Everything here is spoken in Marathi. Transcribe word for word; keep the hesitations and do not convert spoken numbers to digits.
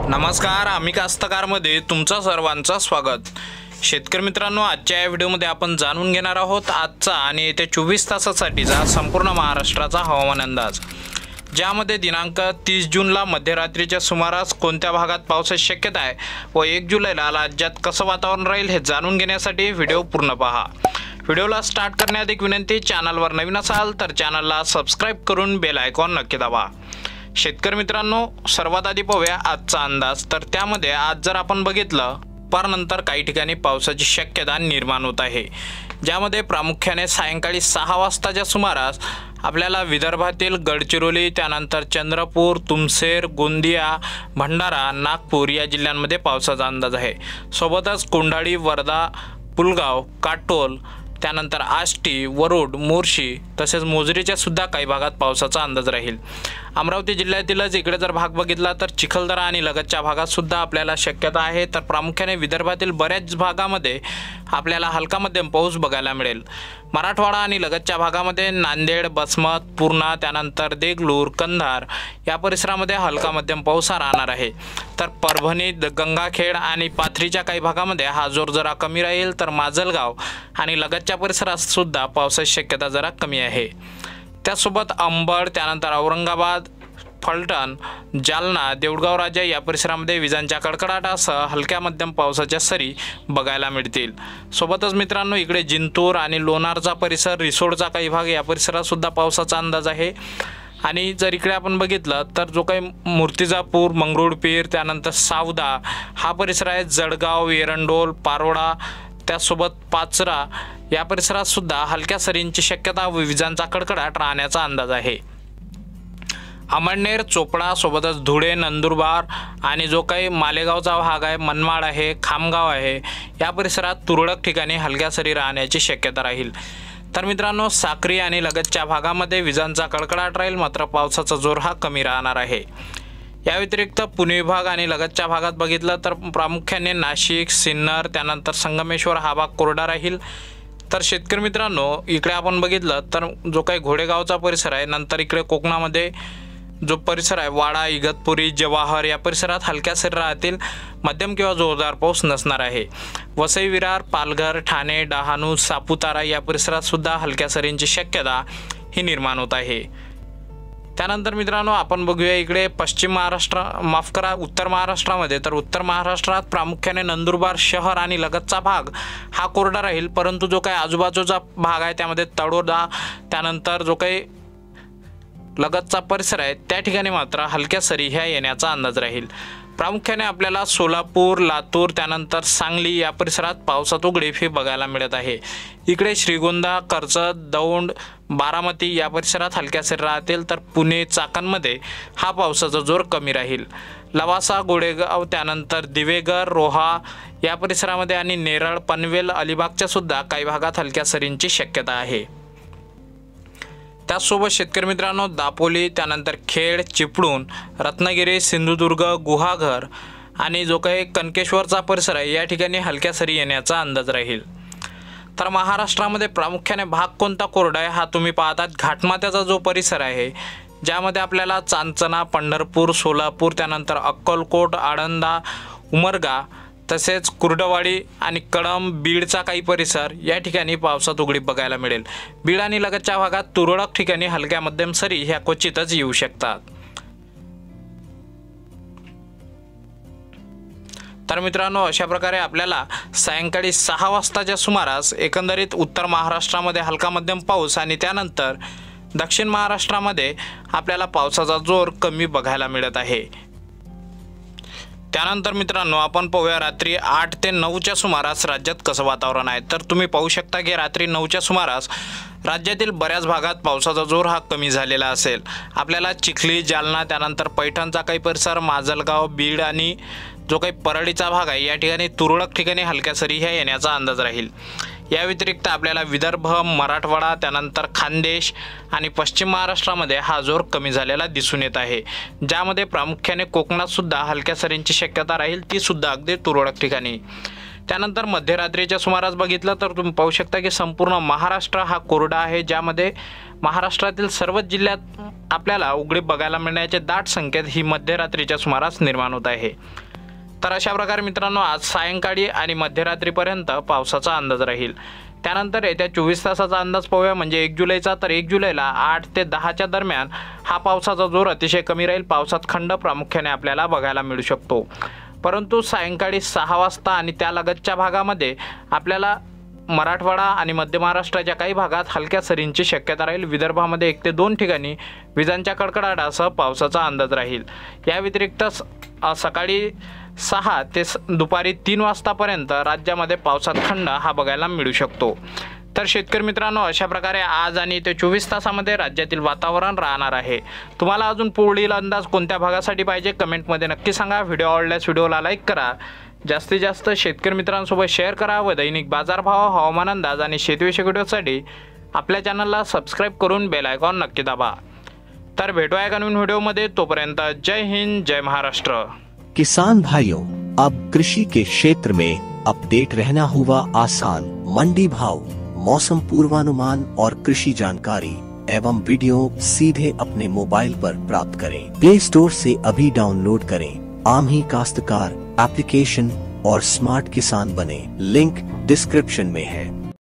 नमस्कार, आम्ही कास्तकारमध्ये तुमचं सर्वांचं स्वागत। शेतकरी मित्रांनो, आजच्या या व्हिडिओमध्ये आपण जाणून घेणार आहोत आजचा आणि येत्या चोवीस तासासाठीचा संपूर्ण महाराष्ट्राचा हवामान अंदाज, ज्यामध्ये दिनांक तीस जूनला मध्यरात्रीच्या सुमारास कोणत्या भागात पावसाची शक्यता आहे व एक जुलैला राज्यात कसं वातावरण राहील हे जाणून घेण्यासाठी व्हिडिओ पूर्ण पहा। व्हिडिओला स्टार्ट करण्याआधी एक विनंती, चॅनलवर नवीन असाल तर चॅनलला सबस्क्राइब करून बेल आयकॉन नक्की दाबा। शेतकरी मित्रांनो, सर्वात आधी पाहूया आजचा अंदाज। तर त्यामध्ये आज जर आपण बघितलं दुपारनंतर काही ठिकाणी पावसाची शक्यता निर्माण होत आहे, ज्यामध्ये प्रामुख्याने सायंकाळी सहा वाजताच्या सुमारास आपल्याला विदर्भातील गडचिरोली, त्यानंतर चंद्रपूर, तुमसेर, गोंदिया, भंडारा, नागपूर या जिल्ह्यांमध्ये पावसाचा अंदाज आहे। सोबतच कोंढाळी, वर्धा, पुलगाव, काटोल, त्यानंतर आष्टी, वरुड, मोर्शी तसेच मोजरीच्या सुद्धा काही भागात पावसाचा अंदाज राहील। अमरावती जिल्ह्यातीलच इकडे जर भाग बघितला तर चिखलदरा आणि लगतच्या भागात सुद्धा आपल्याला शक्यता आहे। तर प्रामुख्याने विदर्भातील बऱ्याच भागामध्ये आपल्याला हलका मध्यम पाऊस बघायला मिळेल। मराठवाडा आणि लगतच्या भागामध्ये नांदेड, बसमत, पूर्णा, त्यानंतर देगलूर, कंधार या परिसरामध्ये हलका मध्यम पाऊस राहणार आहे। तर परभणी, गंगाखेड आणि पाथरीच्या काही भागामध्ये हा जोर जरा कमी राहील। तर माजलगाव आणि लगतच्या परिसरात सुद्धा पावसाची शक्यता जरा कमी आहे। त्यासोबत अंबड, त्यानंतर औरंगाबाद, फलटण, जालना, देऊळगाव राजा या परिसरामध्ये विजांच्या कडकडाटासह हलक्या मध्यम पावसाच्या सरी बघायला मिळतील। सोबतच मित्रांनो, इकडे जिंतूर आणि लोणारचा परिसर, रिसोडचा काही भाग या परिसरात सुद्धा पावसाचा अंदाज आहे। आणि जर इकडे आपण बघितलं तर जो काही मूर्तिजापूर, मंगरुळपीर, त्यानंतर सावदा हा परिसर आहे, जळगाव, एरंडोल, पारोळा, त्यासोबत पाचरा या परिसरात सुद्धा हलक्या सरींची शक्यता व विजांचा कडकडाट राहण्याचा अंदाज आहे। अमळनेर, चोपडा, सोबतच धुळे, नंदुरबार आणि जो काही मालेगावचा भाग आहे, मनमाड आहे, खामगाव आहे या परिसरात तुरळक ठिकाणी हलक्या सरी राहण्याची शक्यता राहील। तर मित्रांनो, साक्री आणि लगतच्या भागामध्ये विजांचा कडकडाट राहील, मात्र पावसाचा जोर हा कमी राहणार आहे। या व्यतिरिक्त पुणे विभाग आणि लगतच्या भागात बघितलं तर प्रामुख्याने नाशिक, सिन्नर, त्यानंतर संगमेश्वर हा भाग कोरडा राहील। तर शेतकरी मित्रांनो, इकडे आपण बघितलं तर जो काही घोडेगावचा परिसर आहे, नंतर इकडे कोकणामध्ये जो परिसर आहे, वाडा, इगतपुरी, जवाहर या परिसरात हलक्या सरी राहतील, मध्यम किंवा जोरदार पाऊस नसणार आहे। वसई, विरार, पालघर, ठाणे, डहाणू, सापुतारा या परिसरात सुद्धा हलक्या सरींची शक्यता ही निर्माण होत आहे। त्यानंतर मित्रांनो, आपण बघूया इकडे पश्चिम महाराष्ट्र माफ करा उत्तर महाराष्ट्रामध्ये। तर उत्तर महाराष्ट्रात प्रामुख्याने नंदुरबार शहर आणि लगतचा भाग हा कोरडा राहील, परंतु जो काही आजूबाजूचा भाग आहे त्यामध्ये तळोदा, त्यानंतर जो काही लगतचा परिसर आहे त्या ठिकाणी मात्र हलक्या सरी ह्या येण्याचा अंदाज राहील। प्रामुख्याने आपल्याला सोलापूर, लातूर, त्यानंतर सांगली या परिसरात पावसात उघडीप ही बघायला मिळत आहे। इकडे श्रीगोंदा, कर्जत, दौंड, बारामती या परिसरात हलक्या सरी राहतील। तर पुणे, चाकणमध्ये हा पावसाचा जोर कमी राहील। लवासा, गोडेगाव, त्यानंतर दिवेगर, रोहा या परिसरामध्ये आणि नेरळ, पनवेल, अलिबागच्या सुद्धा काही भागात हलक्या सरींची शक्यता आहे। त्याचसोबत शेतकरी मित्रांनो, दापोली, त्यानंतर खेड, चिपळूण, रत्नागिरी, सिंधुदुर्ग, गुहागर आणि जो काही कनकेश्वरचा परिसर आहे या ठिकाणी हलक्या सरी येण्याचा अंदाज राहील। तर महाराष्ट्रामध्ये प्रामुख्याने भाग कोणता कोरडा आहे हा तुम्ही पाहतात, घाटमाथ्याचा जो परिसर आहे, ज्यामध्ये आपल्याला चांचणा, पंढरपूर, सोलापूर, त्यानंतर अक्कलकोट, आळंदा, उमरगा तसेच कुर्डवाडी आणि कळंब, बीडचा काही परिसर या ठिकाणी पावसात उघडीप बघायला मिळेल। बीड आणि लगतच्या भागात तुरळक ठिकाणी हलक्या मध्यम सरी ह्या क्वचितच येऊ शकतात। तर मित्रांनो, अशा प्रकारे आपल्याला सायंकाळी सहा वाजताच्या सुमारास एकंदरीत उत्तर महाराष्ट्रामध्ये हलका मध्यम पाऊस आणि त्यानंतर दक्षिण महाराष्ट्रामध्ये आपल्याला पावसाचा जोर कमी बघायला मिळत आहे। त्यानंतर मित्रांनो, आपण पाहूया रात्री आठ ते नऊच्या सुमारास राज्यात कसं वातावरण आहे। तर तुम्ही पाहू शकता की रात्री नऊच्या सुमारास राज्यातील बऱ्याच भागात पावसाचा जोर हा कमी झालेला असेल। आपल्याला चिखली, जालना, त्यानंतर पैठणचा काही परिसर, माजलगाव, बीड आणि जो काही परळीचा भाग आहे या ठिकाणी तुरळक ठिकाणी हलक्या सरी ह्या येण्याचा अंदाज राहील। या व्यतिरिक्त आपल्याला विदर्भ, मराठवाडा, त्यानंतर खानदेश आणि पश्चिम महाराष्ट्रामध्ये हा जोर कमी झालेला दिसून येत आहे, ज्यामध्ये प्रामुख्याने कोकणात सुद्धा हलक्या सरींची शक्यता राहील, ती सुद्धा अगदी तुरळक ठिकाणी। त्यानंतर मध्यरात्रीच्या सुमारास बघितलं तर तुम्ही पाहू शकता की संपूर्ण महाराष्ट्र हा कोरडा आहे, ज्यामध्ये महाराष्ट्रातील सर्वच जिल्ह्यात आपल्याला उघडीप बघायला मिळण्याचे दाट संकेत ही मध्यरात्रीच्या सुमारास निर्माण होत आहे। तर अशा प्रकारे मित्रांनो आज सायंकाळी आणि मध्यरात्रीपर्यंत पावसाचा अंदाज राहील। त्यानंतर येत्या चोवीस तासाचा अंदाज पाहूया, म्हणजे एक जुलैचा। तर एक जुलैला आठ ते दहाच्या दरम्यान हा पावसाचा जोर अतिशय कमी राहील। पावसात खंड प्रामुख्याने आपल्याला बघायला मिळू शकतो, परंतु सायंकाळी सहा वाजता आणि त्यालगतच्या भागामध्ये आपल्याला मराठवाडा आणि मध्य महाराष्ट्राच्या काही भागात हलक्या सरींची शक्यता राहील। विदर्भामध्ये एक ते दोन ठिकाणी विजांच्या कडकडाटासह पावसाचा अंदाज राहील। या व्यतिरिक्त सकाळी सहा ते दुपारी तीन वाजतापर्यंत राज्यामध्ये पावसात खंड हा बघायला मिळू शकतो। तर शेतकरी मित्रांनो, अशा प्रकारे आज आणि ते चोवीस तासामध्ये राज्यातील वातावरण राहणार आहे। तुम्हाला अजून पुढील अंदाज कोणत्या भागासाठी पाहिजे कमेंटमध्ये नक्की सांगा। व्हिडिओ आवडल्यास व्हिडिओला लाईक करा, जास्तीत जास्त शेतकरी मित्रांसोबत शेअर करा व दैनिक बाजारभाव, हवामान अंदाज आणि शेतीविषयक व्हिडिओसाठी आपल्या चॅनलला सबस्क्राईब करून बेल आयकॉन नक्की दाबा। तर भेटूया एका नवीन व्हिडिओमध्ये, तोपर्यंत जय हिंद, जय महाराष्ट्र। किसान भाइयों, अब कृषि के क्षेत्र में अपडेट रहना हुआ आसान। मंडी भाव, मौसम पूर्वानुमान और कृषि जानकारी एवं वीडियो सीधे अपने मोबाइल पर प्राप्त करें। प्ले स्टोर से अभी डाउनलोड करें आम्ही काश्तकार एप्लीकेशन और स्मार्ट किसान बने। लिंक डिस्क्रिप्शन में है।